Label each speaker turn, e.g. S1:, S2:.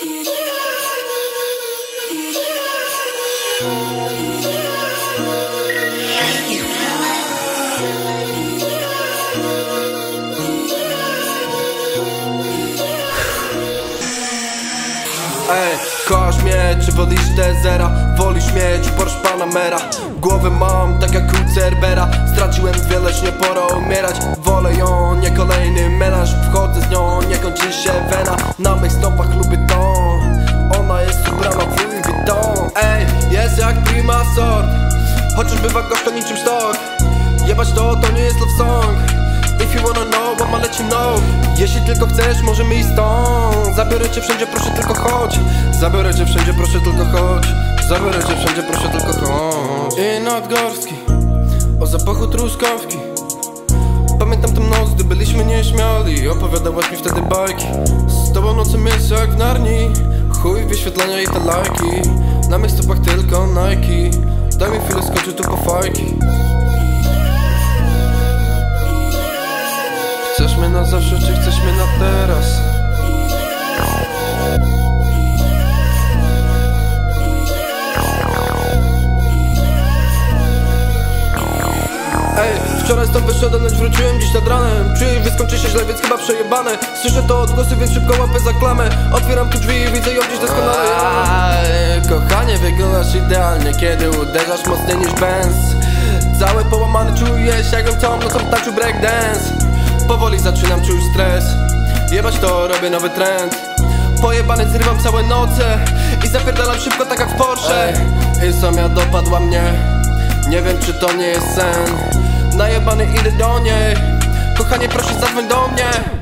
S1: Ej, kochasz mnie, czy wolisz Desera? Wolisz mieć Porsche Panamera? Głowę mam tak jak u Cerbera. Straciłem dwie, lecz nie pora umierać. Wolę ją, nie kolejny melanż. Wchodzę z nią, nie kończy się wena. Na mych stopach lubię tą. Ona jest ubrana w Louis Vuitton. Ej, jest jak prima sort. Chociaż bywa gorzko niczym sztok. Jebać to nie jest love song. If you wanna know, I'ma let you know. Jeśli tylko chcesz, możemy iść stąd. Zabiorę cię wszędzie, proszę tylko chodź. Zabiorę cię wszędzie, proszę tylko chodź. Zabiorę cię wszędzie, proszę tylko chodź. I nadgorski, o zapachu truskawki. Pamiętam tę noc, gdy byliśmy nieśmiali. Opowiadałaś mi wtedy bajki. Z tobą nocą jest jak w Narni. Chuj, wyświetlenia i te lajki. Na mych stopach tylko Nike. Daj mi chwilę, skoczę tu po fajki. Chcesz mnie na zawsze, czy chcesz mnie na teraz? Ej, wczoraj stąd wyszedłem, lecz wróciłem dziś nad ranem. Czuję, że skończy się źle, więc chyba przejebane. Słyszę to odgłosy, więc szybko łapę za klamę. Otwieram tu drzwi i widzę ją dziś doskonale. Kochanie, wyglądasz idealnie, kiedy uderzasz mocniej niż Benz. Cały połamany czujesz, jakbym całą nocą tańczył breakdance. Powoli zaczynam czuć stres. Jebać to, robię nowy trend. Pojebany zrywam całe noce i zapierdalam szybko tak jak w Porsche. Insomnia dopadła mnie. Nie wiem, czy to nie jest sen. Najebany idę do niej. Kochanie, proszę zadzwoń do mnie.